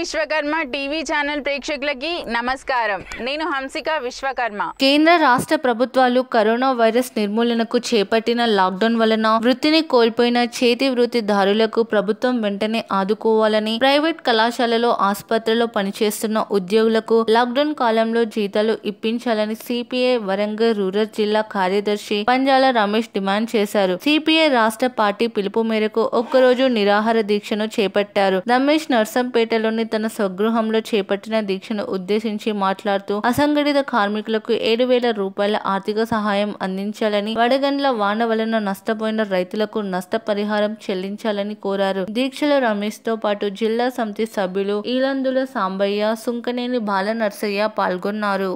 Vishwakarma TV channel ప్రేక్షకులకి నమస్కారం. నేను హంసిక విశ్వకర్మ. కేంద్ర రాష్ట్ర ప్రభుత్వాలు కరోనా వైరస్ నిర్మూలనకు చేపట్టిన లాక్డౌన్ వలన వృత్తిని కోల్పోయిన చేతి వృత్తిదారులకు ప్రభుత్వం వెంటనే ఆదుకోవాలని, ప్రైవేట్ కళాశాలలో ఆసుపత్రిలో పనిచేస్తున్న ఉద్యోగులకు లాక్డౌన్ కాలంలో జీతాలు ఇప్పించాలని సిపిఐ వరంగల్ రూరల్ జిల్లా కార్యదర్శి పంజాల రమేష్ డిమాండ్ చేశారు. సిపిఐ రాష్ట్ర పార్టీ పిలుపు మేరకు ఒక్కరోజు నిరాహార దీక్షను చేపట్టారు. రమేష్ నర్సంపేటలోని తన స్వగృహంలో చేపట్టిన దీక్షను ఉద్దేశించి మాట్లాడుతూ అసంఘటిత కార్మికులకు 7,000 రూపాయల ఆర్థిక సహాయం అందించాలని, వడగండ్ల వాన వలన నష్టపోయిన రైతులకు నష్టపరిహారం చెల్లించాలని కోరారు. దీక్షలో రమేష్ తో పాటు జిల్లా సమితి సభ్యులు ఈలందుల సాంబయ్య, సుంకనేని బాల నర్సయ్య పాల్గొన్నారు.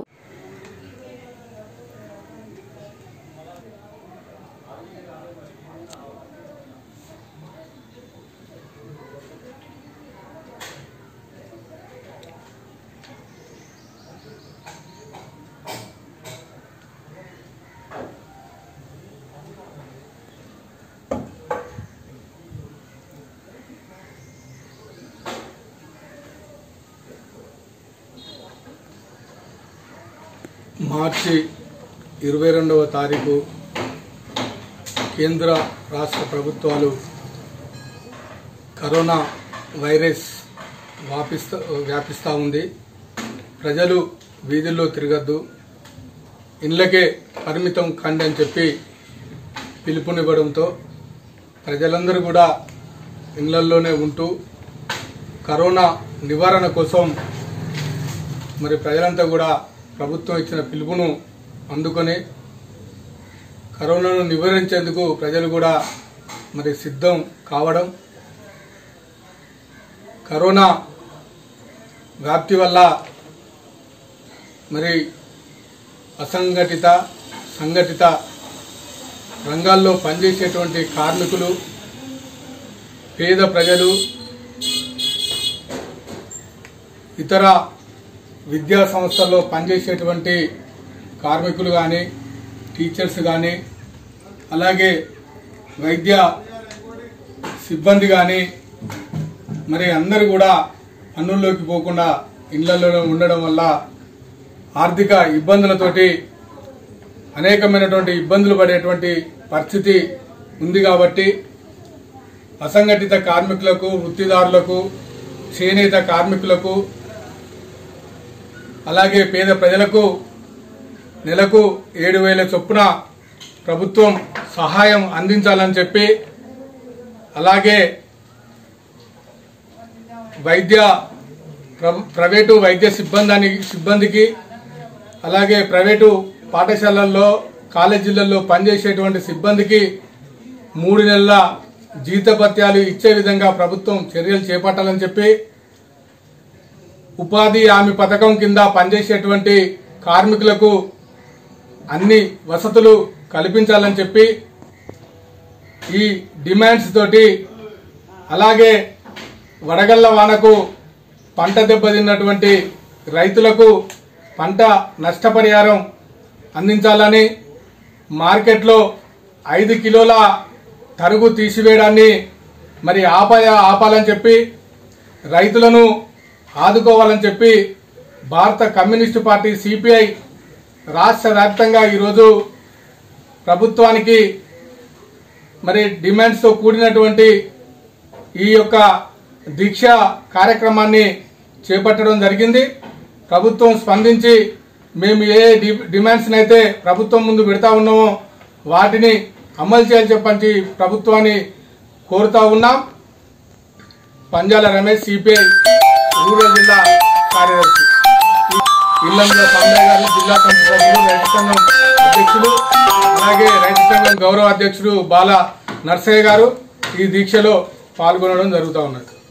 మార్చి 22వ తారీఖు కేంద్ర రాష్ట్ర ప్రభుత్వాలు కరోనా వైరస్ వ్యాపిస్తూ ఉంది. ప్రజలు వీధుల్లో తిరగద్దు, ఇళ్లకే పరిమితం కండి అని చెప్పి పిలుపునివ్వడంతో ప్రజలందరూ కూడా ఇళ్లల్లోనే ఉంటూ కరోనా నివారణ కోసం మరి ప్రజలంతా కూడా ప్రభుత్వం ఇచ్చిన పిలుపును అందుకొని కరోనాను నివారించేందుకు ప్రజలు కూడా మరి సిద్ధం కావడం, కరోనా వ్యాప్తి వల్ల మరి అసంఘటిత సంఘటిత రంగాల్లో పనిచేసేటువంటి కార్మికులు, పేద ప్రజలు, ఇతర విద్యా సంస్థల్లో పనిచేసేటువంటి కార్మికులు కానీ, టీచర్స్ కానీ, అలాగే వైద్య సిబ్బంది కానీ మరి అందరూ కూడా పనుల్లోకి పోకుండా ఇళ్లలోనే ఉండడం వల్ల ఆర్థిక ఇబ్బందులతోటి అనేకమైనటువంటి ఇబ్బందులు పడేటువంటి పరిస్థితి ఉంది. కాబట్టి అసంఘటిత కార్మికులకు, వృత్తిదారులకు, చేనేత కార్మికులకు, అలాగే పేద ప్రజలకు నెలకు 7,000 చొప్పున ప్రభుత్వం సహాయం అందించాలని చెప్పి, అలాగే ప్రైవేటు వైద్య సిబ్బందికి, అలాగే ప్రైవేటు పాఠశాలల్లో, కాలేజీలలో పనిచేసేటువంటి సిబ్బందికి 3 నెలల జీతభత్యాలు ఇచ్చే విధంగా ప్రభుత్వం చర్యలు చేపట్టాలని చెప్పి, ఉపాధి హామీ పథకం కింద పనిచేసేటువంటి కార్మికులకు అన్ని వసతులు కల్పించాలని చెప్పి ఈ డిమాండ్స్ తోటి, అలాగే వడగళ్ల వానకు పంట దెబ్బతిన్నటువంటి రైతులకు పంట నష్టపరిహారం అందించాలని, మార్కెట్లో 5 కిలోల తరుగు తీసివేయడాన్ని మరి ఆపాలని చెప్పి, రైతులను ఆదుకోవాలని చెప్పి భారత కమ్యూనిస్టు పార్టీ సిపిఐ రాష్ట్ర వ్యాప్తంగా ఈరోజు ప్రభుత్వానికి మరి డిమాండ్స్తో కూడినటువంటి ఈ యొక్క దీక్ష కార్యక్రమాన్ని చేపట్టడం జరిగింది. ప్రభుత్వం స్పందించి మేము ఏ డిమాండ్స్ని అయితే ప్రభుత్వం ముందు పెడతా ఉన్నామో వాటిని అమలు చేయాలని చెప్పి ప్రభుత్వాన్ని కోరుతా ఉన్నాం. పంజాల రమేష్, సిపిఐ రూరల్ జిల్లా కార్యదర్శి. ఇల్లందుల సాంబయ్య గారు జిల్లా సమితి సభ్యులు, రైతు సంఘం అధ్యక్షులు, అలాగే రైతు సంఘం గౌరవ అధ్యక్షుడు బాల నర్సయ్య గారు ఈ దీక్షలో పాల్గొనడం జరుగుతూ ఉన్నది.